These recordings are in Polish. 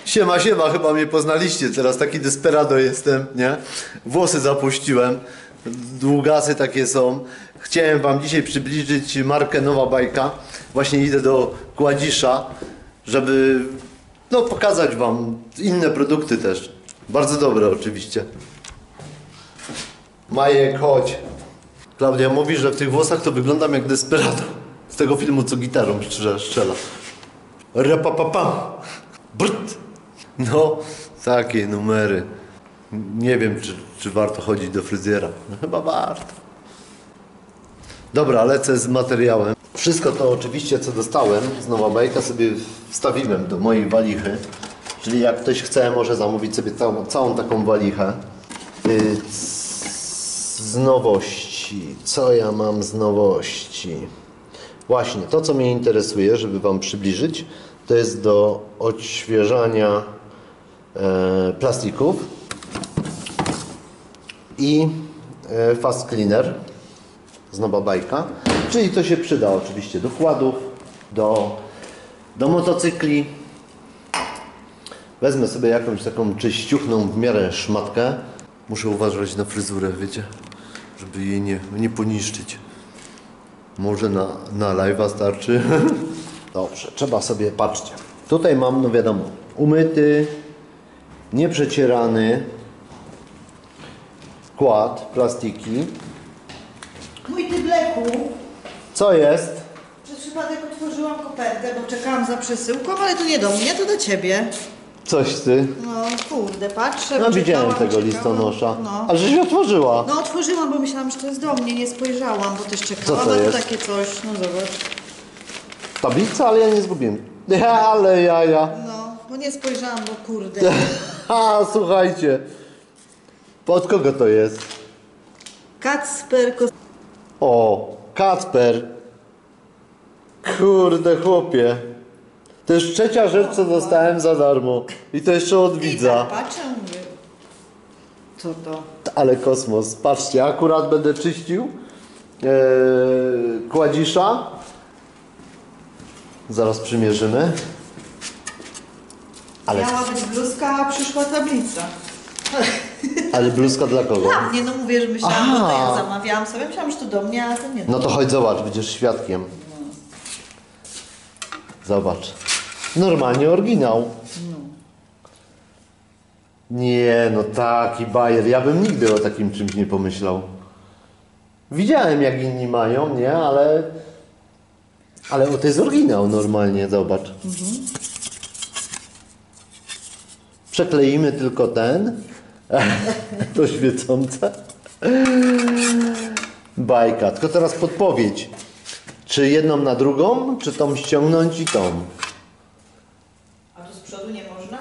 Siema, siema, chyba mnie poznaliście, teraz taki desperado jestem, nie? Włosy zapuściłem, długasy takie są. Chciałem wam dzisiaj przybliżyć markę Nowa Bajka. Właśnie idę do Kładzisza, żeby no pokazać wam inne produkty też. Bardzo dobre oczywiście. Majek, chodź. Klaudia mówi, że w tych włosach to wyglądam jak desperado. Z tego filmu, co gitarą strzela. Rapapapam. Brrt. No, takie numery. Nie wiem, czy warto chodzić do fryzjera. No chyba warto. Dobra, lecę z materiałem. Wszystko to oczywiście, co dostałem z Nowa Bajka, sobie wstawiłem do mojej walichy. Czyli jak ktoś chce, może zamówić sobie całą taką walichę. Z nowości. Co ja mam z nowości? Właśnie, to co mnie interesuje, żeby wam przybliżyć, to jest do odświeżania plastików i fast cleaner z Nowa Bajka. Czyli to się przyda oczywiście do kładów, do motocykli. Wezmę sobie jakąś taką czyściuchną w miarę szmatkę. Muszę uważać na fryzurę, wiecie, żeby jej nie poniszczyć. Może na live'a starczy. Dobrze, trzeba sobie, patrzcie. Tutaj mam, no wiadomo, umyty, nieprzecierany kład, plastiki. Mój ty Bleku, Co jest? przez przypadek otworzyłam kopertę, bo czekałam za przesyłką, ale to nie do mnie, to do ciebie. Coś ty. No kurde, patrzę. No widziałem czekałam, tego listonosza. No. Ale żeś otworzyła. No otworzyłam, bo myślałam, że to jest do mnie, nie spojrzałam, bo też czekałam. Co to a jest? tu takie coś, no zobacz. Tablica, ale ja nie zgubiłem. Ale jaja. No, bo nie spojrzałam, bo kurde. Ha, słuchajcie. Od kogo to jest? Kacper O, Kacper. Kurde chłopie. To jest trzecia rzecz, co dostałem za darmo. I to jeszcze od widza. Patrzę, mówię. Co to? Ale kosmos. Patrzcie, akurat będę czyścił Kładzisza. Zaraz przymierzymy. Ale, Miała być bluzka, a przyszła tablica. ale bluzka dla kogo? Dla mnie, no mówię, że myślałam, Aha. że to ja zamawiałam sobie, myślałam, że to do mnie, a to nie. No to chodź zobacz, będziesz świadkiem. Zobacz. Normalnie oryginał. Nie, no taki bajer. Ja bym nigdy o takim czymś nie pomyślał. Widziałem jak inni mają, nie? Ale to jest oryginał normalnie, zobacz. Przekleimy tylko ten. To świecące. Bajka. Tylko teraz podpowiedź. Czy jedną na drugą, czy tą ściągnąć i tą? A tu z przodu nie można?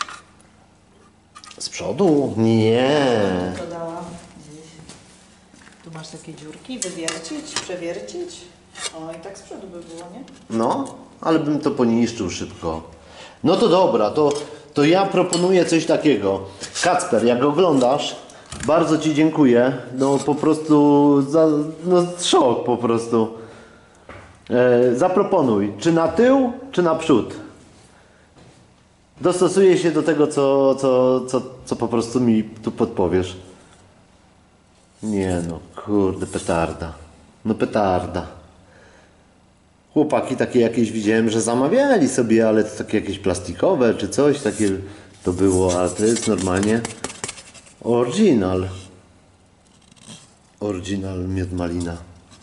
Z przodu? Nie. To dałam gdzieś. Tu masz takie dziurki, wywiercić, przewiercić. O, i tak z przodu by było, nie? No, ale bym to poniszczył szybko. No to dobra, to ja proponuję coś takiego. Kacper, jak oglądasz, bardzo ci dziękuję. No po prostu, szok po prostu. Zaproponuj, czy na tył, czy na przód. Dostosuję się do tego, co po prostu mi tu podpowiesz. Nie no, kurde, petarda. No petarda. Chłopaki takie jakieś widziałem, że zamawiali sobie, ale to takie jakieś plastikowe czy coś takie to było, ale to jest normalnie oryginal. Oryginal miód malina.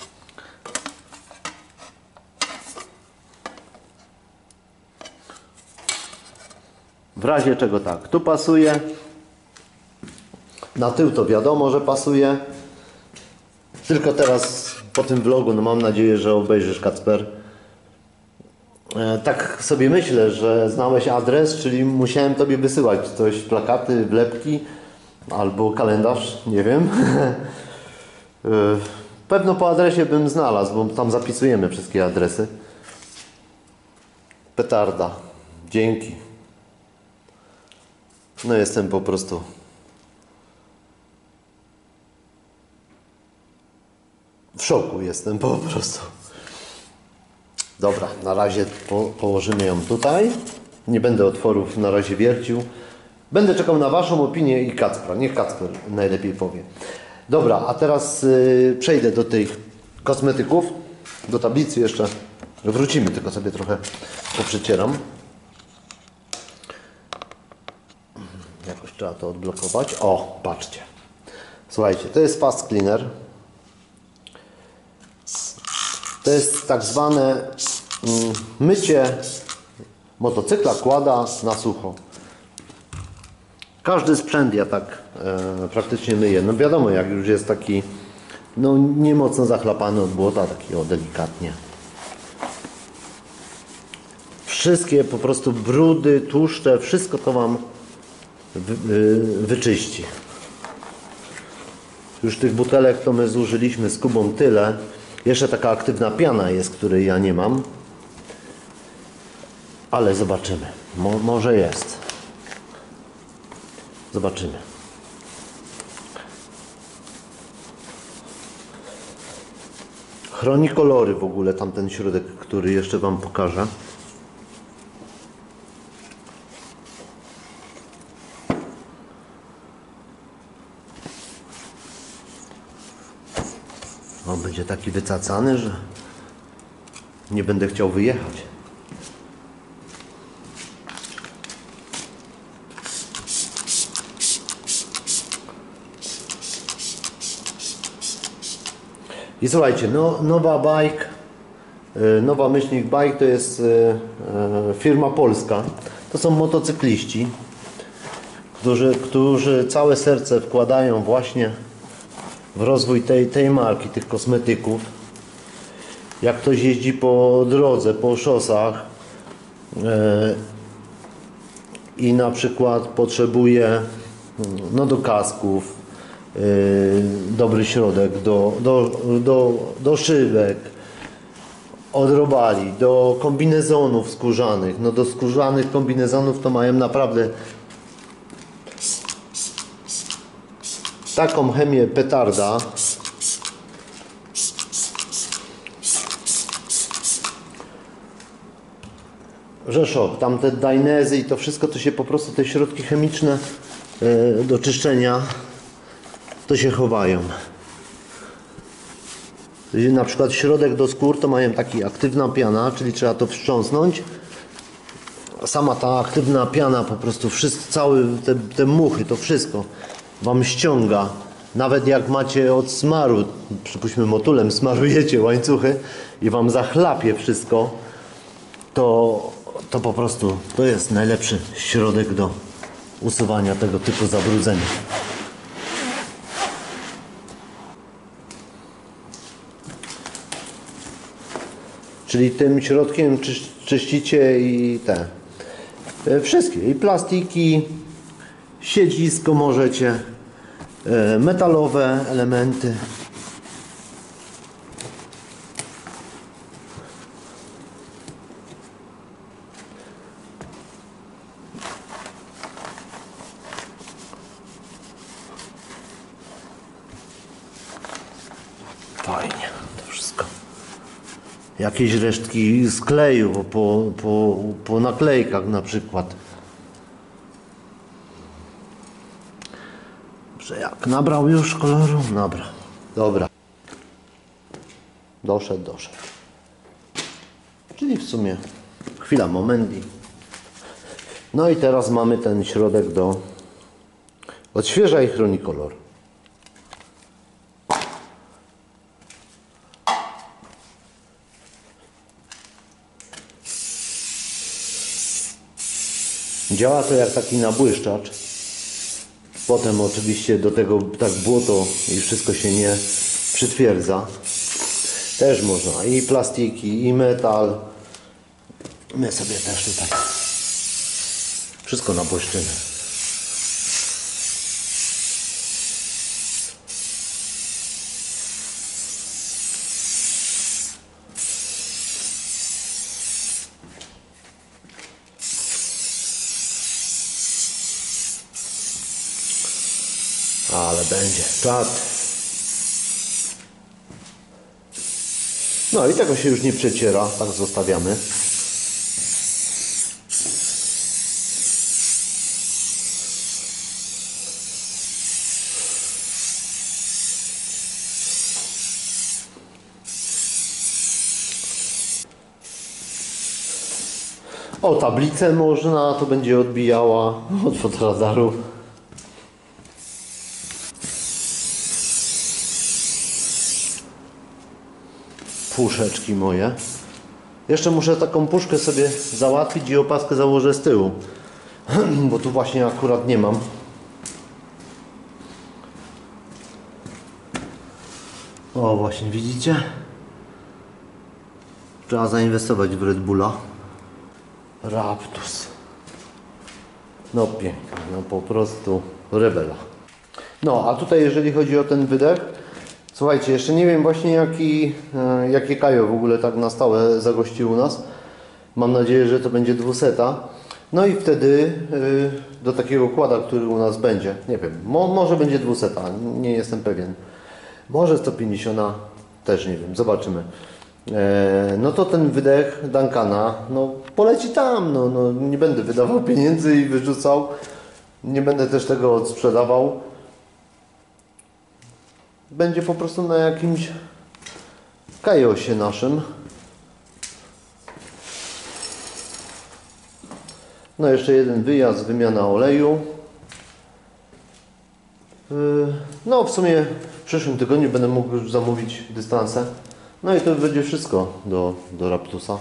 W razie czego tak, tu pasuje. Na tył to wiadomo, że pasuje. Tylko teraz po tym vlogu, no mam nadzieję, że obejrzysz, Kacper. Tak sobie myślę, że znałeś adres, czyli musiałem tobie wysyłać coś, plakaty, wlepki albo kalendarz, nie wiem. Pewno po adresie bym znalazł, bo tam zapisujemy wszystkie adresy. Petarda. Dzięki. No jestem po prostu w szoku jestem po prostu. Dobra, na razie położymy ją tutaj. Nie będę otworów na razie wiercił. Będę czekał na Waszą opinię i Kacpra. Niech Kacper najlepiej powie. Dobra, a teraz przejdę do tych kosmetyków. Do tablicy jeszcze wrócimy, tylko sobie trochę poprzecieram. Jakoś trzeba to odblokować. O, patrzcie. Słuchajcie, to jest Fast Cleaner. To jest tak zwane mycie motocykla, quada na sucho. Każdy sprzęt ja tak praktycznie myję. No wiadomo, jak już jest taki no nie mocno zachlapany od błota, taki o delikatnie. Wszystkie po prostu brudy, tłuszcze, wszystko to Wam wyczyści. Już tych butelek to my zużyliśmy z Kubą tyle. Jeszcze taka aktywna piana jest, której ja nie mam. Ale zobaczymy. Może jest. Zobaczymy. Chroni kolory w ogóle, tamten środek, który jeszcze Wam pokażę. On będzie taki wycacany, że nie będę chciał wyjechać. I słuchajcie, no, nowa bike, nowa myślnik bike to jest firma polska. To są motocykliści, którzy całe serce wkładają właśnie w rozwój tej marki, tych kosmetyków. Jak ktoś jeździ po drodze, po szosach i na przykład potrzebuje no, do kasków dobry środek, do szybek, od robali, do kombinezonów skórzanych. No do skórzanych kombinezonów to mają naprawdę taką chemię petarda. Że szok, tam te dainezy i to wszystko to się po prostu, te środki chemiczne do czyszczenia to się chowają. Na przykład środek do skór to mają taki aktywna piana, czyli trzeba to wstrząsnąć. Sama ta aktywna piana po prostu całe te muchy, to wszystko Wam ściąga. Nawet jak macie od smaru, przypuśćmy motulem smarujecie łańcuchy i Wam zachlapie wszystko, to po prostu to jest najlepszy środek do usuwania tego typu zabrudzenia. Czyli tym środkiem czyścicie i te wszystkie, i plastiki, siedzisko możecie, metalowe elementy. Fajnie to wszystko. Jakieś resztki z kleju po naklejkach na przykład. Że jak nabrał już koloru? Nabrał. Dobra. Doszedł. Czyli w sumie chwila, moment. No i teraz mamy ten środek do odświeża i chroni kolor. Działa to jak taki nabłyszczacz. Potem oczywiście do tego tak błoto i wszystko się nie przytwierdza. Też można i plastiki, i metal. My sobie też tutaj wszystko nabłyszczymy. Ale będzie czad. No i tego się już nie przeciera, tak zostawiamy. O, tablicę można, to będzie odbijała od fotoradaru. Puszeczki moje. Jeszcze muszę taką puszkę sobie załatwić i opaskę założę z tyłu. Bo tu właśnie akurat nie mam. O, właśnie widzicie? Trzeba zainwestować w Red Bulla. Raptus. No pięknie, no po prostu rewela. No, a tutaj jeżeli chodzi o ten wydech, słuchajcie, jeszcze nie wiem właśnie jakie kajo w ogóle tak na stałe zagości u nas. Mam nadzieję, że to będzie 200. No i wtedy do takiego kłada, który u nas będzie, nie wiem, może będzie 200, nie jestem pewien. Może 150, też nie wiem, zobaczymy. No to ten wydech Duncana, no poleci tam, no nie będę wydawał pieniędzy i wyrzucał. Nie będę też tego odsprzedawał. Będzie po prostu na jakimś kajosie naszym. No jeszcze jeden wyjazd, wymiana oleju. No w sumie w przyszłym tygodniu będę mógł już zamówić dystanse. No i to będzie wszystko do Raptusa.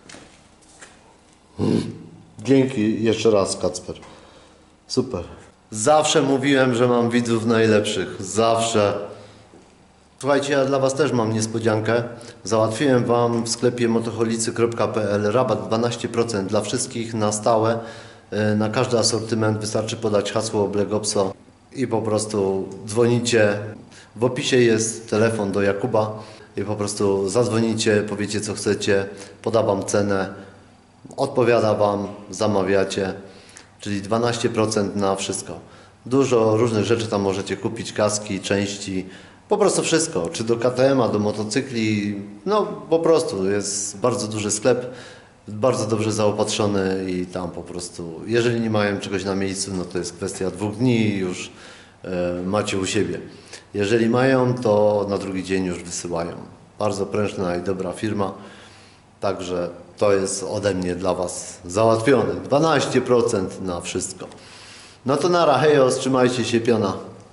Dzięki jeszcze raz, Kacper. Super. Zawsze mówiłem, że mam widzów najlepszych. Zawsze. Słuchajcie, ja dla Was też mam niespodziankę. Załatwiłem Wam w sklepie motoholicy.pl rabat 12% dla wszystkich na stałe. Na każdy asortyment wystarczy podać hasło Black Opsa i po prostu dzwonicie. W opisie jest telefon do Jakuba i po prostu zadzwonicie, powiecie co chcecie, poda Wam cenę, odpowiada Wam, zamawiacie, czyli 12% na wszystko. Dużo różnych rzeczy tam możecie kupić, kaski, części, po prostu wszystko, czy do KTM-a, do motocykli, no po prostu jest bardzo duży sklep, bardzo dobrze zaopatrzony i tam po prostu, jeżeli nie mają czegoś na miejscu, no to jest kwestia 2 dni i już macie u siebie. Jeżeli mają, to na drugi dzień już wysyłają. Bardzo prężna i dobra firma, także to jest ode mnie dla Was załatwione. 12% na wszystko. No to nara, hejo, trzymajcie się, piona.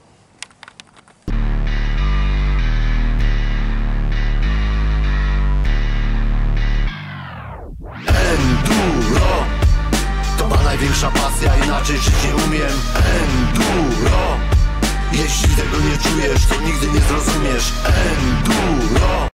Enduro to ma największa pasja, inaczej żyć nie umiem. Enduro, jeśli tego nie czujesz, to nigdy nie zrozumiesz.